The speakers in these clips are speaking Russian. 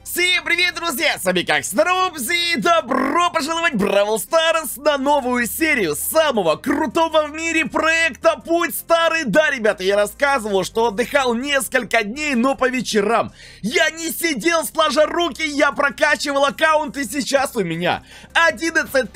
Всем привет, друзья! С вами как Робзи, и добро пожаловать в Бравл Старс на новую серию самого крутого в мире проекта Путь Старый. Да, ребята, я рассказывал, что отдыхал несколько дней, но по вечерам. Я не сидел сложа руки, я прокачивал аккаунт, и сейчас у меня 11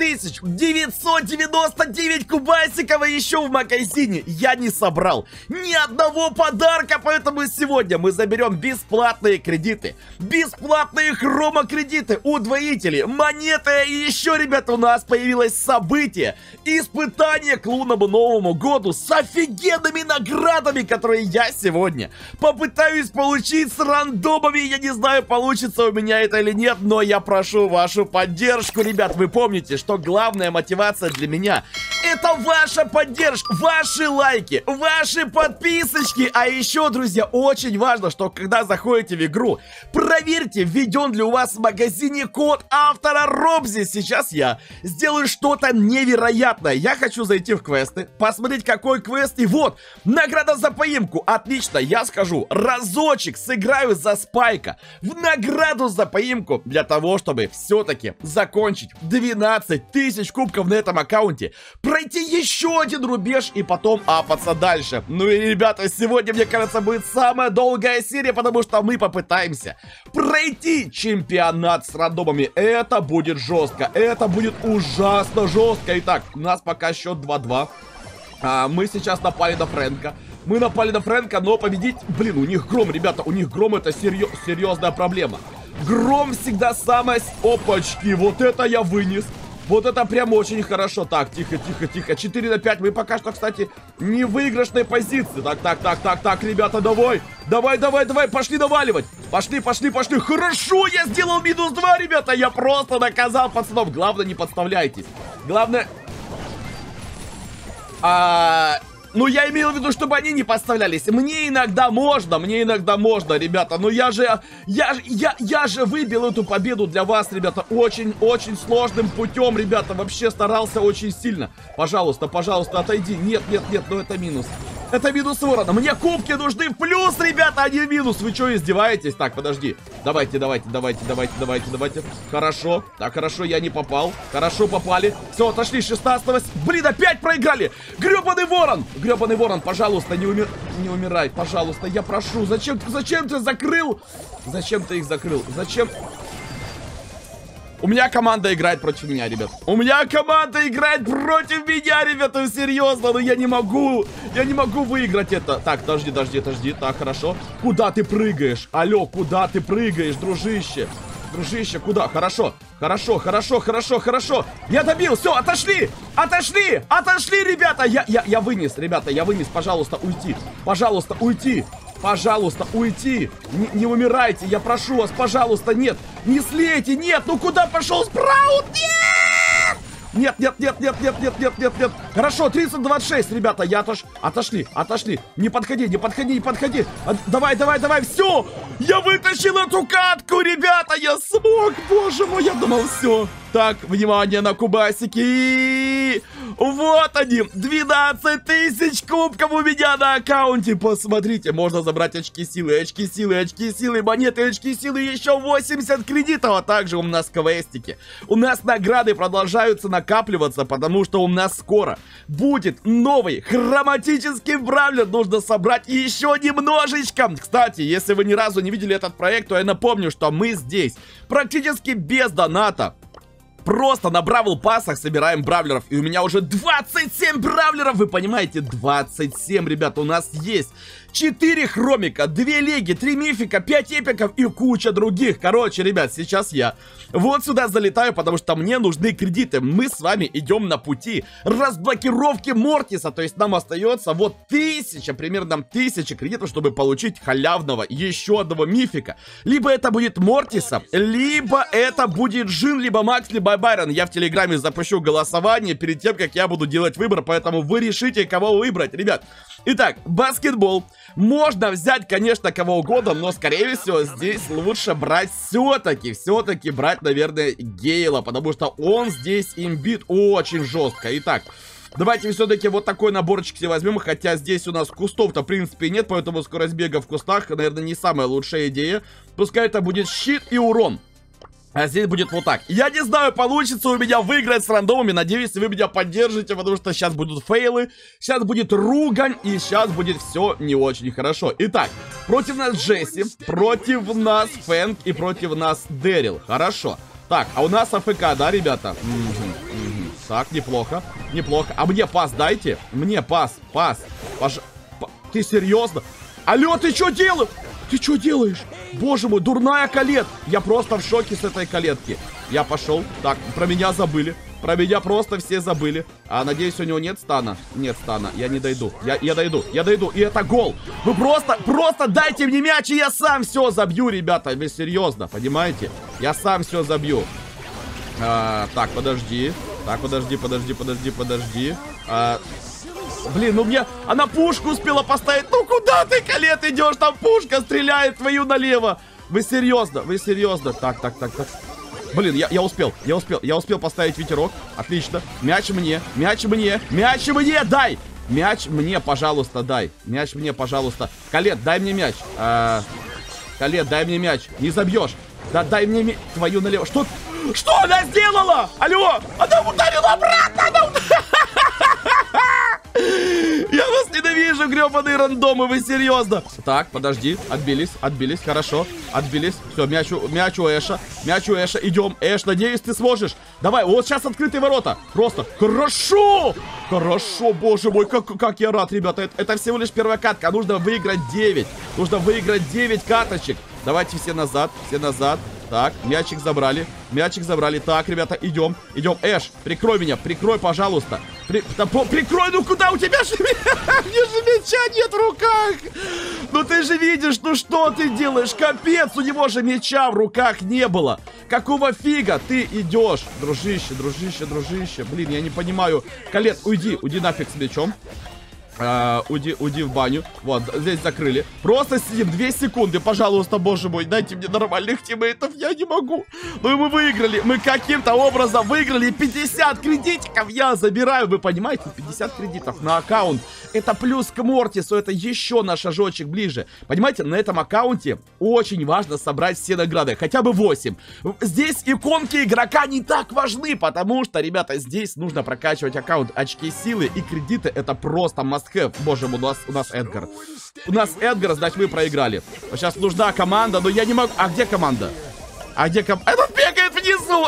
999 кубасиков, и еще в магазине я не собрал ни одного подарка, поэтому сегодня мы заберем бесплатные кредиты, бесплатные хромокредиты, удвоители, монеты. И еще, ребята, у нас появилось событие, испытание к лунному Новому году с офигенными наградами, которые я сегодня попытаюсь получить с рандомами. Я не знаю, получится у меня это или нет, но я прошу вашу поддержку, ребят. Вы помните, что главная мотивация для меня — это ваша поддержка, ваши лайки, ваши подписочки. А еще, друзья, очень важно, что когда заходите в игру, проверьте, введен ли у вас в магазине код автора Робзи. Сейчас я сделаю что-то невероятное. Я хочу зайти в квесты, посмотреть, какой квест. И вот, награда за поимку. Отлично, я скажу, разочек сыграю за Спайка в награду за поимку, для того, чтобы все-таки закончить 12 тысяч кубков на этом аккаунте, пройти еще один рубеж и потом апаться дальше. Ну и, ребята, сегодня, мне кажется, будет самая долгая серия, потому что мы попытаемся пройти чемпионат с рандомами. Это будет жестко, это будет ужасно жестко. Итак, у нас пока счет 2-2. Мы сейчас напали на Фрэнка. Мы напали на Фрэнка, но победить... Блин, у них гром, ребята, у них гром — это серьезная проблема. Гром всегда самая... Опачки, вот это я вынес. Вот это прям очень хорошо. Так, тихо, тихо, тихо. 4 на 5. Мы пока что, кстати, не в выигрышной позиции. Так, ребята, давай. Давай, пошли наваливать. Пошли. Хорошо, я сделал -2, ребята. Я просто наказал пацанов. Главное, не подставляйтесь. Главное... Ну, я имел в виду, чтобы они не подставлялись. Мне иногда можно, ребята. Но я же выбил эту победу для вас, ребята, очень сложным путем, ребята. Вообще старался очень сильно. Пожалуйста, отойди. Нет, ну это минус. Это минус ворона. Мне кубки нужны в плюс, ребята, а не в минус. Вы что, издеваетесь? Так, подожди. Давайте. Хорошо. Так, хорошо, я не попал. Хорошо, попали. Все, отошли. 16-го. Блин, опять проиграли. Гребаный ворон, пожалуйста, не умирай. Пожалуйста, я прошу. Зачем ты закрыл? Зачем ты их закрыл? Зачем? У меня команда играет против меня, ребят. Ребята, серьезно, но я не могу выиграть это. Так, подожди. Так, хорошо. Куда ты прыгаешь? Алло, куда ты прыгаешь, дружище? Куда? Хорошо. Я добил, все, отошли, ребята. Я вынес, Пожалуйста, уйти. Не умирайте, я прошу вас, пожалуйста, нет. Не слейте, нет. Ну куда пошел Спраут? Нет. Хорошо, 30-26, ребята, я отошли. Не подходи. Давай, все. Я вытащил эту катку, ребята, я смог, боже мой, я думал, все. Так, внимание на кубасики. Вот они, 12 тысяч кубков у меня на аккаунте. Посмотрите, можно забрать очки силы, монеты, очки силы, еще 80 кредитов. А также у нас квестики. У нас награды продолжаются накапливаться, потому что у нас скоро будет новый хроматический бравлер. Нужно собрать еще немножечко. Кстати, если вы ни разу не видели этот проект, то я напомню, что мы здесь практически без доната просто на бравл пассах собираем бравлеров. И у меня уже 27 бравлеров, вы понимаете? 27, ребята, у нас есть 4 хромика, 2 леги, 3 мифика, 5 эпиков и куча других. Короче, ребят, сейчас я вот сюда залетаю, потому что мне нужны кредиты. Мы с вами идем на пути разблокировки Мортиса. То есть нам остается вот примерно 1000 кредитов, чтобы получить халявного еще одного мифика. Либо это будет Мортиса, либо это будет Джин, либо Макс, либо Байрон. Я в Телеграме запущу голосование перед тем, как я буду делать выбор, поэтому вы решите, кого выбрать, ребят. Итак, баскетбол. Можно взять, конечно, кого угодно, но, скорее всего, здесь лучше брать все-таки брать, наверное, Гейла, потому что он здесь имбит очень жестко. Итак, Давайте все-таки вот такой наборчик себе возьмем. Хотя здесь у нас кустов-то, в принципе, нет. Поэтому скорость бега в кустах, наверное, не самая лучшая идея. Пускай это будет щит и урон. А здесь будет вот так. Я не знаю, получится у меня выиграть с рандомами. Надеюсь, вы меня поддержите, потому что сейчас будут фейлы. Сейчас будет ругань. И сейчас будет все не очень хорошо. Итак, против нас Джесси. Против нас Фэнк. И против нас Дэрил. Хорошо. Так, а у нас АФК, да, ребята? Так, неплохо. Неплохо. А мне пас дайте. Мне пас. Ты серьезно? Алло, ты что делаешь? Ты что делаешь? Боже мой, дурная Колет. Я просто в шоке с этой Колетки. Я пошел. Так, про меня забыли. Про меня просто все забыли. А надеюсь, у него нет стана? Нет стана. Я не дойду. Я дойду. И это гол. Вы просто дайте мне мяч, и я сам все забью, ребята. Вы серьезно, понимаете? Я сам все забью. Так, подожди. Так, подожди. Блин, ну мне... Она пушку успела поставить. Ну куда ты, Колет, идешь? Там пушка стреляет твою налево. Вы серьезно? Так. Блин, я успел поставить ветерок. Отлично. Мяч мне, дай! Мяч мне, пожалуйста, дай. Колет, дай мне мяч. Колет, дай мне мяч. Не забьешь. Да, дай мне мяч. Твою налево. Что она сделала? Алло! Она ударила обратно! Я вас ненавижу, гребаные рандомы, вы серьезно? Так, подожди, отбились, хорошо. Все, мяч у Эша. Идем, Эш, надеюсь, ты сможешь. Давай, вот сейчас открытые ворота. Просто, хорошо, боже мой, как я рад, ребята. Это всего лишь первая катка, нужно выиграть 9. Нужно выиграть 9 каточек. Давайте все назад. Так, мячик забрали. Так, ребята, идем. Эш, прикрой меня, пожалуйста. Прикрой, ну куда у тебя же... Мне же мяча нет в руках. Ну ты же видишь, ну что ты делаешь? Капец, у него же мяча в руках не было. Какого фига ты идешь? Дружище. Блин, я не понимаю. Колет, уйди нафиг с мячом. Уйди в баню. Вот, здесь закрыли. Просто сидим 2 секунды, пожалуйста, боже мой. Дайте мне нормальных тиммейтов, я не могу. Ну и мы выиграли. Мы каким-то образом выиграли 50 кредитиков. Я забираю, вы понимаете, 50 кредитов на аккаунт. Это плюс к Мортису, это еще на шажочек ближе. Понимаете, на этом аккаунте очень важно собрать все награды. Хотя бы 8. Здесь иконки игрока не так важны, потому что, ребята, здесь нужно прокачивать аккаунт. Очки силы и кредиты, это просто must have. Боже мой, у нас Эдгар. Значит, мы проиграли. Сейчас нужна команда, но я не могу... А где команда? Этот бегает внизу!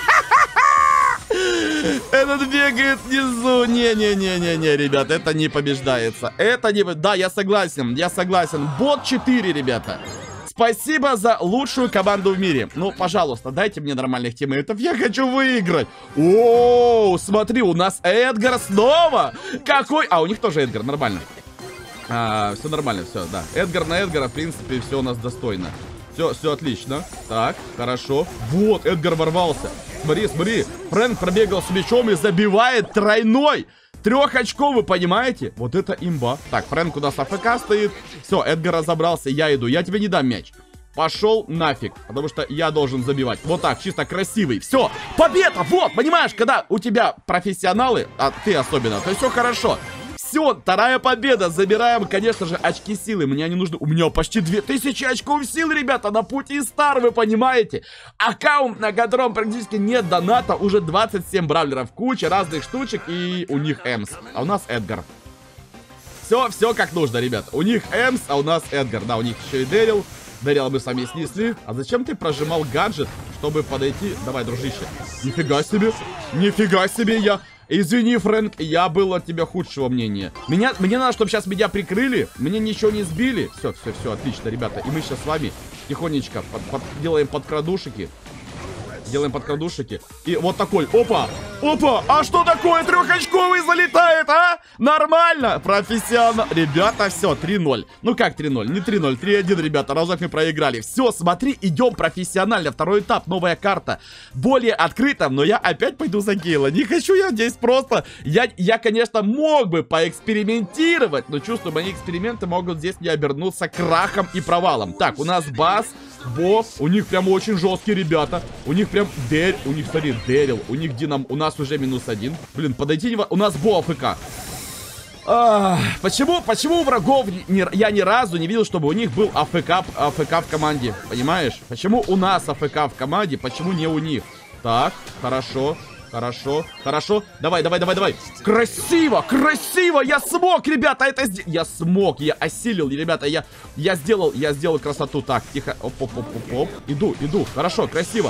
Этот бегает внизу. Не, ребят, это не побеждается. Да, я согласен. Бот 4, ребята. Спасибо за лучшую команду в мире. Ну, пожалуйста, дайте мне нормальных тиммейтов. Я хочу выиграть. О, смотри, у нас Эдгар снова. Какой? А, у них тоже Эдгар, нормально. Все нормально, все, да. Эдгар на Эдгара, в принципе, все у нас достойно. Все отлично. Так, хорошо. Вот, Эдгар ворвался. Смотри. Фрэнк пробегал с мячом и забивает тройной. 3-очковый, понимаете? Вот это имба. Так, Фрэнк у нас АФК стоит. Все, Эдгар разобрался, я иду. Я тебе не дам мяч. Пошел нафиг, потому что я должен забивать. Вот так, чисто красивый. Все, победа, вот, понимаешь, когда у тебя профессионалы, а ты особенно, то все хорошо. Все, 2-я победа. Забираем, конечно же, очки силы. Мне они нужны. У меня почти 2000 очков силы, ребята, на пути стар, вы понимаете? Аккаунт, на котором практически нет доната. Уже 27 бравлеров. Куча разных штучек. И у них Эмс. А у нас Эдгар. Все как нужно, ребят. У них Эмс, а у нас Эдгар. Да, у них еще и Дэрил. Дэрила мы сами снесли. А зачем ты прожимал гаджет, чтобы подойти? Давай, дружище. Нифига себе я... Извини, Фрэнк, я был от тебя худшего мнения. Мне надо, чтобы сейчас меня прикрыли. Мне ничего не сбили. Все, отлично, ребята. И мы сейчас с вами тихонечко делаем подкрадушики. И вот такой, опа, а что такое? 3-очковый залетает, а? Нормально, профессионал. Ребята, все, 3-0. Ну как 3-0? Не 3-0, 3-1, ребята, разок мы проиграли. Все, смотри, идем профессионально. 2-й этап, новая карта. Более открыто, но я опять пойду за Гейла. Не хочу я здесь просто... Я, конечно, мог бы поэкспериментировать, но чувствую, мои эксперименты могут здесь не обернуться крахом и провалом. Так, у нас Бас, Бо, у них прям очень жесткие ребята. У них прям Прям у них, смотри, Дэрил. У них Динам, у нас уже -1. Блин, подойти не... У нас Бо АФК. Почему у врагов я ни разу не видел, чтобы у них был АФК в команде? Понимаешь? Почему у нас АФК в команде, почему не у них? Так, хорошо. Хорошо. Давай. Красиво. Я смог, ребята, я смог, я осилил, ребята, я сделал красоту. Так, тихо. Оп. Иду. Хорошо, красиво.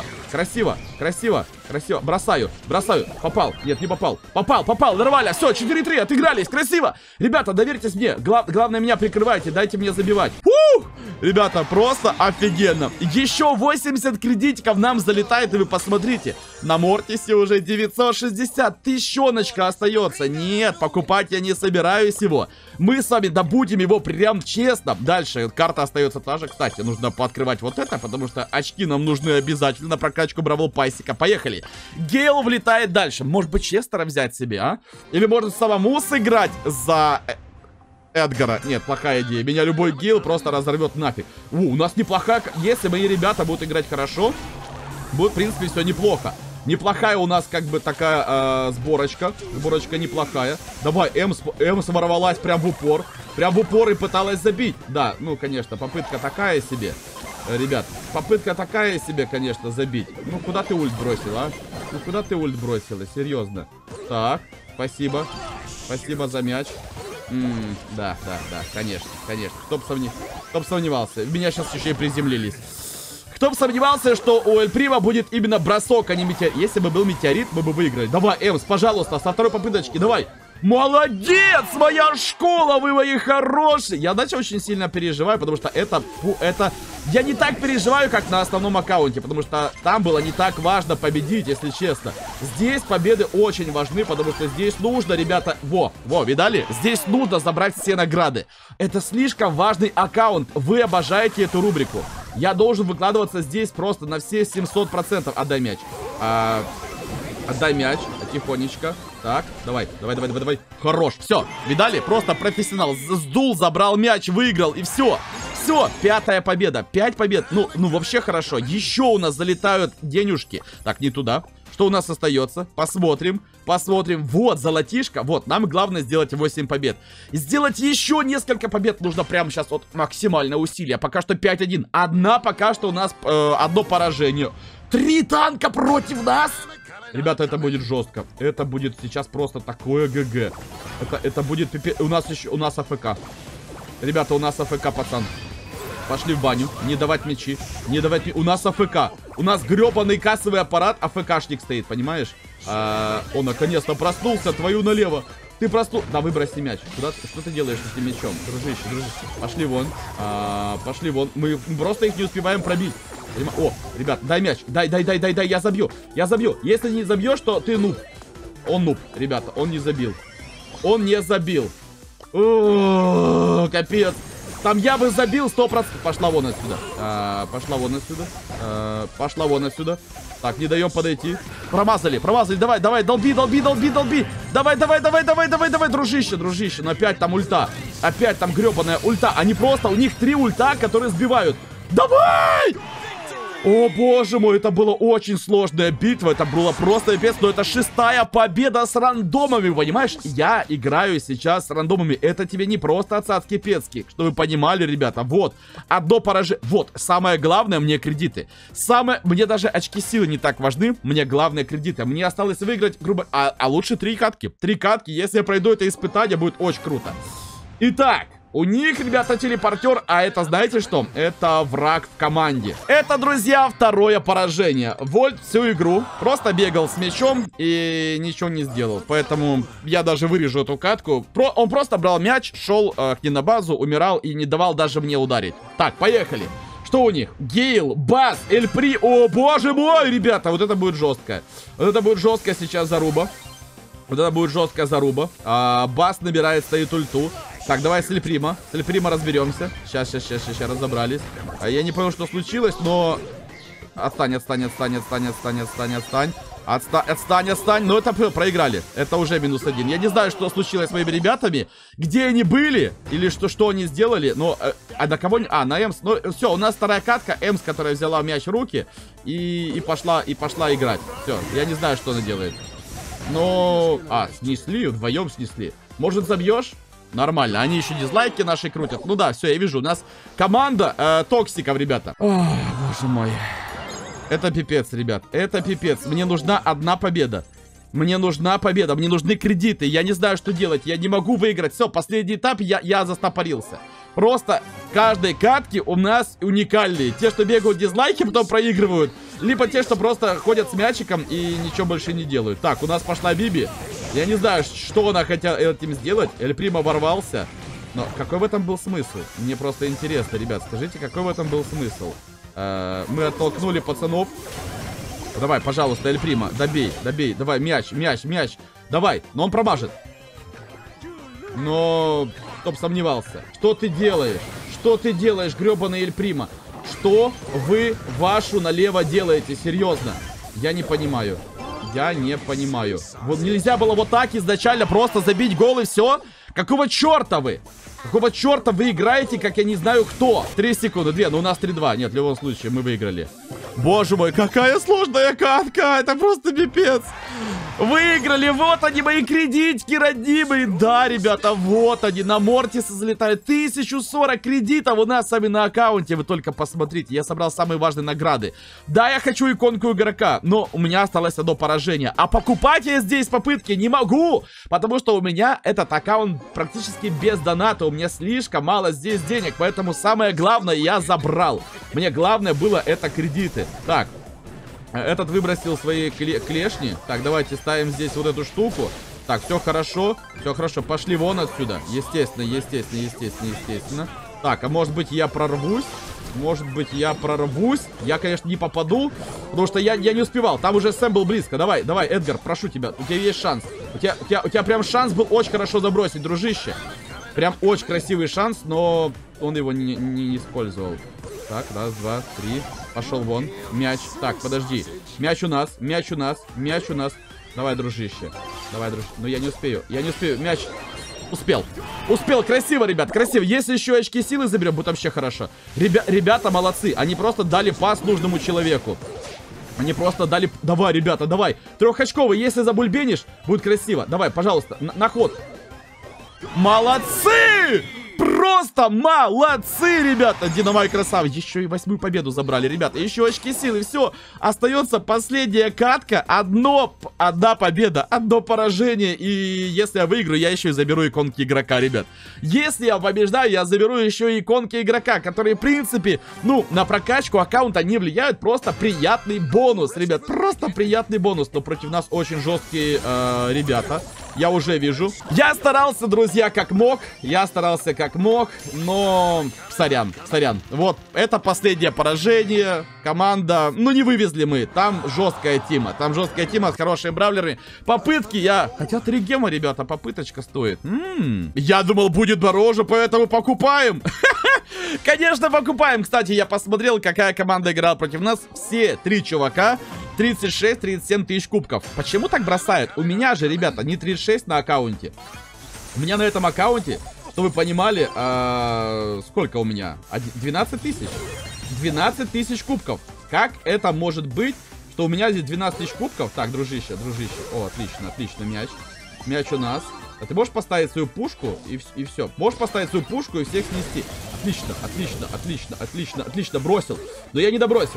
Бросаю. Попал. Нет, не попал. Попал. Нормально. Все, 4-3, отыгрались. Красиво. Ребята, доверьтесь мне. Главное, меня прикрывайте. Дайте мне забивать. Ребята, просто офигенно. Еще 80 кредитиков нам залетает, и вы посмотрите. На Мортисе уже 960. Тысячоночка остается. Нет, покупать я не собираюсь его. Мы с вами добудем его прям честно. Дальше карта остается та же. Кстати, нужно пооткрывать вот это, потому что очки нам нужны обязательно на прокачку Бравл Пассика. Поехали. Гейл влетает дальше. Может быть, Честера взять себе, а? Или может самому сыграть за... Эдгара. Нет, плохая идея. Меня любой Гейл просто разорвет нафиг. У нас неплохая... Если мои ребята будут играть хорошо, будет, в принципе, все неплохо. Неплохая у нас, как бы, такая сборочка. Сборочка неплохая. Давай, М ворвалась прям в упор. И пыталась забить. Да, ну, конечно, попытка такая себе. Ребят, попытка такая себе, конечно, забить. Ну, куда ты ульт бросил, а? Ну, куда ты ульт бросила? Серьезно. Так, спасибо. Спасибо за мяч. Да, конечно. Кто б сомневался. В меня сейчас еще и приземлились. Кто бы сомневался, что у Эль Прима будет именно бросок, а не метеорит. Если бы был метеорит, мы бы выиграли. Давай, Эмс, пожалуйста, со второй попыточки, давай. Молодец, моя школа, вы мои хорошие. Я, значит, очень сильно переживаю, потому что это... Я не так переживаю, как на основном аккаунте, потому что там было не так важно победить, если честно. Здесь победы очень важны, потому что здесь нужно, ребята... Видали? Здесь нужно забрать все награды. Это слишком важный аккаунт. Вы обожаете эту рубрику. Я должен выкладываться здесь просто на все 700%. Отдай мяч. Отдай мяч. Тихонечко. Так, давай. Хорош. Все, видали? Просто профессионал. Сдул, забрал мяч, выиграл и все. Все, 5-я победа. 5 побед. Ну, вообще хорошо. Еще у нас залетают денежки. Так, не туда. Что у нас остается? Посмотрим. Вот, золотишко. Вот, нам главное сделать 8 побед. Сделать еще несколько побед нужно прямо сейчас. Вот, максимальное усилие. Пока что 5-1. Пока что у нас одно поражение. 3 танка против нас. Ребята, это будет жестко. Это будет сейчас просто такое ГГ. Это будет пипец. У нас АФК. Ребята, у нас АФК, пацан. Пошли в баню. Не давать мячи. У нас АФК. У нас гребаный кассовый аппарат. АФКшник стоит, понимаешь? Он наконец-то проснулся. Твою налево. Ты проснулся. Да, выброси мяч. Что ты делаешь с этим мячом? Дружище. Пошли вон. Мы просто их не успеваем пробить. О, ребят, дай мяч. Дай, я забью. Если не забьешь, то ты нуб. Он нуб, ребята, он не забил. О, капец. Там я бы забил 100%. Пошла вон отсюда. Так, не даем подойти. Промазали. Давай, долби. Давай, дружище. Но опять там ульта. Опять там гребаная ульта. У них 3 ульта, которые сбивают. Давай! О, боже мой, это была очень сложная битва. Это было просто пипец. Но это 6-я победа с рандомами, понимаешь? Я играю сейчас с рандомами. Это тебе не просто отсадки-пецки. Чтобы вы понимали, ребята. Вот, одно поражение. Вот, самое главное мне кредиты. Мне даже очки силы не так важны. Мне главное кредиты. Мне осталось выиграть, грубо... А лучше 3 катки. 3 катки, если я пройду это испытание, будет очень круто. Итак. У них, ребята, телепортер, а это, знаете что? Это враг в команде. Это, друзья, 2-е поражение. Вольт всю игру просто бегал с мячом и ничего не сделал. Поэтому я даже вырежу эту катку. Он просто брал мяч, шел к ней на базу, умирал и не давал даже мне ударить. Так, поехали. Что у них? Гейл, Бас, Эль При... О, боже мой, ребята, вот это будет жестко. Сейчас заруба. Бас набирает, стоит ульту. Так, давай с Эль Прима. С Эль Прима разберемся. Сейчас разобрались. Я не понял, что случилось, но... Отстань. Отстань. Ну, это проиграли. Это уже -1. Я не знаю, что случилось с моими ребятами. Где они были? Или что они сделали. Но, на кого... на Эмс. Ну, все, у нас вторая катка. Эмс, которая взяла мяч в руки. И пошла играть. Все, я не знаю, что она делает. Но... снесли, вдвоем снесли. Может, забьешь? Нормально. Они еще дизлайки наши крутят. Ну да, все, я вижу. У нас команда токсиков, ребята. Ох, боже мой. Это пипец, ребят. Это пипец. Мне нужна одна победа. Мне нужна победа. Мне нужны кредиты. Я не знаю, что делать. Я не могу выиграть. Все, последний этап я застопорился. Просто каждой катки у нас уникальные. Те, что бегают дизлайки, потом проигрывают. Либо те, что просто ходят с мячиком и ничего больше не делают. Так, у нас пошла Биби. Я не знаю, что она хотела этим сделать. Эль Примо ворвался. Но какой в этом был смысл? Мне просто интересно, ребят. Скажите, какой в этом был смысл? Мы оттолкнули пацанов. Давай, пожалуйста, Эль Примо, добей. Давай, мяч. Давай, но он промажет. Но... Кто б сомневался. Что ты делаешь? Что ты делаешь, гребаный Эль Примо? Что вы вашу налево делаете? Серьезно. Я не понимаю. Вот нельзя было вот так изначально просто забить гол и все? Какого черта вы? Какого черта вы играете, как я не знаю кто? 3 секунды, 2, но у нас 3-2. Нет, в любом случае, мы выиграли. Боже мой, какая сложная катка. Это просто пипец. Выиграли, вот они, мои кредитки родимые. Да, ребята, вот они, на Мортиса залетают. 1040 кредитов у нас с вами на аккаунте. Вы только посмотрите, я собрал самые важные награды. Да, я хочу иконку игрока, но у меня осталось одно поражение. А покупать я здесь попытки не могу, потому что у меня этот аккаунт практически без доната. У меня слишком мало здесь денег, поэтому самое главное я забрал. Мне главное было это кредиты. Так. Этот выбросил свои клешни. Так, давайте ставим здесь вот эту штуку. Так, все хорошо. Пошли вон отсюда. Естественно. Так, а может быть я прорвусь? Я, конечно, не попаду, потому что я не успевал. Там уже Сэм был близко. Давай, Эдгар, прошу тебя. У тебя есть шанс. У тебя прям шанс был очень хорошо забросить, дружище. Прям очень красивый шанс, но он его не использовал. Так, раз, два, три. Пошел вон. Мяч. Так, подожди. Мяч у нас. Давай, дружище. Ну, я не успею. Мяч. Успел. Красиво, ребят, красиво. Если еще очки силы заберем, будет вообще хорошо. Ребята молодцы. Они просто дали пас нужному человеку. Давай, ребята, давай. Трехочковый, если забульбенишь, будет красиво. Давай, пожалуйста, на ход. Молодцы! Просто молодцы, ребята! Динамай красава. Еще и 8-ю победу забрали, ребята. Еще очки силы. Все. Остается последняя катка. Одна победа, одно поражение. И если я выиграю, я еще и заберу иконки игрока, ребят. Если я побеждаю, я заберу еще и иконки игрока, которые, в принципе, ну, на прокачку аккаунта не влияют. Просто приятный бонус, ребят. Просто приятный бонус. Но против нас очень жесткие ребята. Я уже вижу. Я старался, друзья, как мог. Но сорян. Вот, это последнее поражение. Команда, ну не вывезли мы. Там жесткая тима с хорошими бравлерами. Попытки Хотя 3 гема, ребята, попыточка стоит. Я думал, будет дороже, поэтому покупаем. Конечно, покупаем. Кстати, я посмотрел, какая команда играла против нас. Все 3 чувака 36-37 тысяч кубков. Почему так бросают? У меня же, ребята, не 36 на аккаунте. У меня на этом аккаунте, чтобы вы понимали, сколько у меня? 12 тысяч. 12 тысяч кубков. Как это может быть, что у меня здесь 12 тысяч кубков? Так, дружище. О, отлично, мяч у нас. А ты можешь поставить свою пушку и все. Можешь поставить свою пушку и всех снести. Отлично. Бросил. Но я не добросил.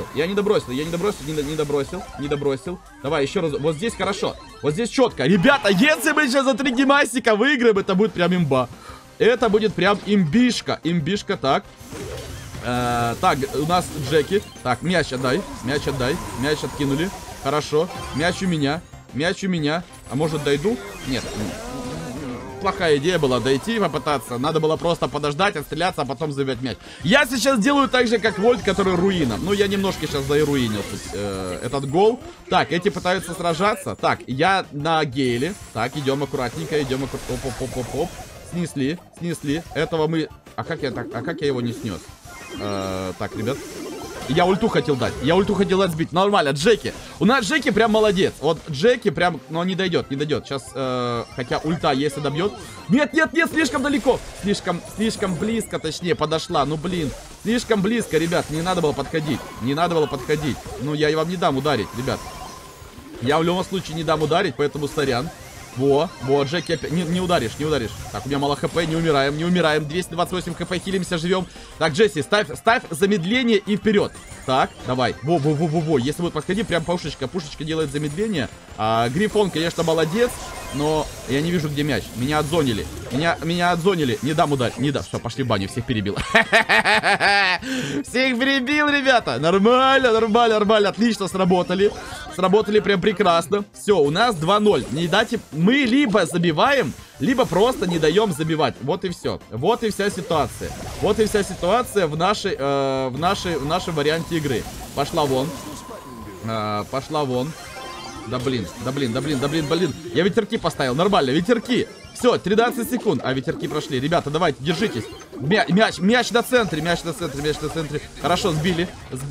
Не добросил. Давай, еще раз. Вот здесь хорошо. Вот здесь четко. Ребята, если мы сейчас за 3 гемасика выиграем, это будет прям имба. Это будет прям имбишка. Так. Так, у нас Джеки. Так, мяч отдай. Мяч откинули. Хорошо. Мяч у меня. А может, дойду? Нет. Плохая идея была дойти и попытаться. Надо было просто подождать, отстреляться, а потом забить мяч. Я сейчас делаю так же, как Вольт, который руином. Ну, я немножко сейчас заируинил этот гол. Так, эти пытаются сражаться. Так, я на гейле. Так, идем аккуратненько, Оп. Снесли. Этого мы... А как я его не снес? Так, ребят. Я ульту хотел дать. Я ульту хотел дать сбить. Нормально, Джеки. У нас Джеки прям молодец. Вот Джеки прям... Но не дойдет, не дойдет. Сейчас, хотя ульта, если добьет... Нет, нет, нет, слишком далеко. Слишком близко, точнее, подошла. Ну, блин. Слишком близко, ребят. Не надо было подходить. Не надо было подходить. Ну, я вам не дам ударить, ребят. Я в любом случае не дам ударить, поэтому сорян. Во, Джеки опять... Не ударишь, не ударишь. Так, у меня мало хп, не умираем. 228 хп, хилимся, живем. Так, Джесси, ставь замедление и вперед. Так, давай. Во. Если будет подходить, прям пушечка делает замедление. Грифон, конечно, молодец, но я не вижу, где мяч. Меня отзонили. Меня отзонили. Не дам ударить. Не дам. Все, пошли в баню, всех перебил. Всех перебил, ребята. Нормально. Отлично сработали. Сработали прям прекрасно. Все, у нас 2-0. Не дайте... Мы либо забиваем, либо просто не даем забивать. Вот и все. Вот и вся ситуация. Вот и вся ситуация в нашем варианте игры. Пошла вон. Пошла вон. Да блин. Я ветерки поставил. Нормально, ветерки. Все, 13 секунд. А ветерки прошли. Ребята, давайте, держитесь. Мяч на центре. Хорошо, сбили.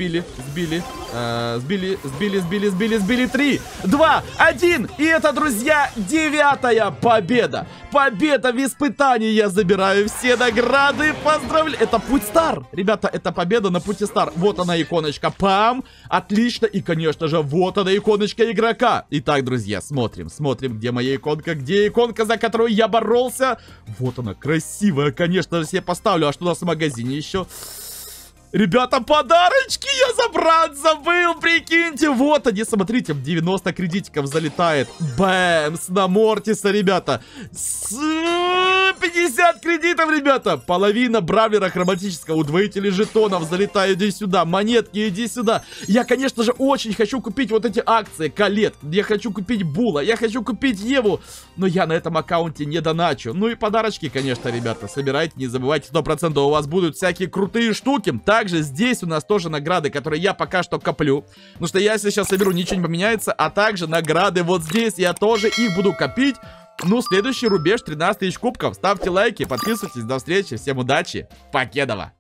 3, 2, 1. И это, друзья, 9-я победа. Победа в испытании. Я забираю все награды. Поздравляю. Это путь стар. Ребята, это победа на пути стар. Вот она, иконочка. Пам. Отлично. И, конечно же, вот она, иконочка игрока. Итак, друзья, смотрим, где моя иконка. Где иконка, за которую я боролся? Вот она, красивая, конечно же, себе поставлю. А что у нас в магазине еще? Ребята, подарочки я забыл, прикиньте. Вот они, смотрите, 90 кредитиков залетает. Бэм, с Намортиса, ребята. 50 кредитов, ребята. Половина бравлера хроматического. Удвоители жетонов. Залетаю, иди сюда. Монетки, иди сюда. Я, конечно же, очень хочу купить вот эти акции. Колет. Я хочу купить Була. Я хочу купить Еву. Но я на этом аккаунте не доначу. Ну и подарочки, конечно, ребята. Собирайте, не забывайте. 100% у вас будут всякие крутые штуки. Также здесь у нас тоже награды, которые я пока что коплю. Потому что я, если сейчас соберу, ничего не поменяется. А также награды вот здесь. Я тоже их буду копить. Ну, следующий рубеж 13 тысяч кубков. Ставьте лайки, подписывайтесь. До встречи. Всем удачи. Покедова.